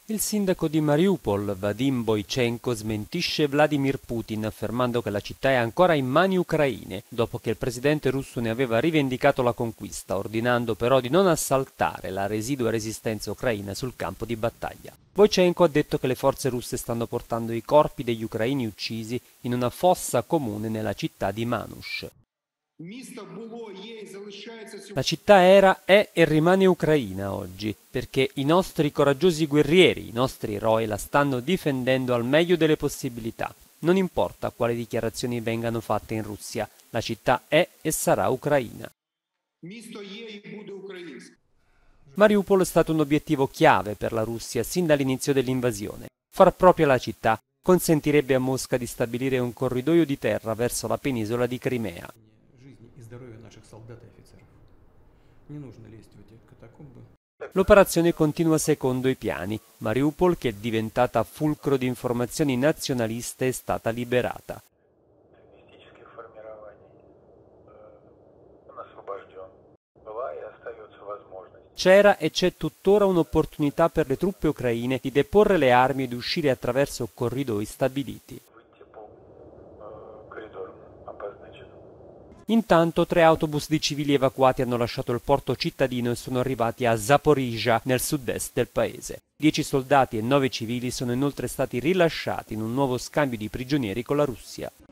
Il sindaco di Mariupol, Vadim Boychenko, smentisce Vladimir Putin affermando che la città è ancora in mani ucraine, dopo che il presidente russo ne aveva rivendicato la conquista, ordinando però di non assaltare la residua resistenza ucraina sul campo di battaglia. Boychenko ha detto che le forze russe stanno portando i corpi degli ucraini uccisi in una fossa comune nella città di Manush. La città era, è e rimane ucraina oggi, perché i nostri coraggiosi guerrieri, i nostri eroi la stanno difendendo al meglio delle possibilità. Non importa quali dichiarazioni vengano fatte in Russia, la città è e sarà ucraina. Mariupol è stato un obiettivo chiave per la Russia sin dall'inizio dell'invasione. Far propria la città consentirebbe a Mosca di stabilire un corridoio di terra verso la penisola di Crimea. L'operazione continua secondo i piani. Mariupol, che è diventata fulcro di informazioni nazionaliste, è stata liberata. C'era e c'è tuttora un'opportunità per le truppe ucraine di deporre le armi ed uscire attraverso corridoi stabiliti. Intanto 3 autobus di civili evacuati hanno lasciato il porto cittadino e sono arrivati a Zaporizhzhia, nel sud-est del paese. 10 soldati e 9 civili sono inoltre stati rilasciati in un nuovo scambio di prigionieri con la Russia.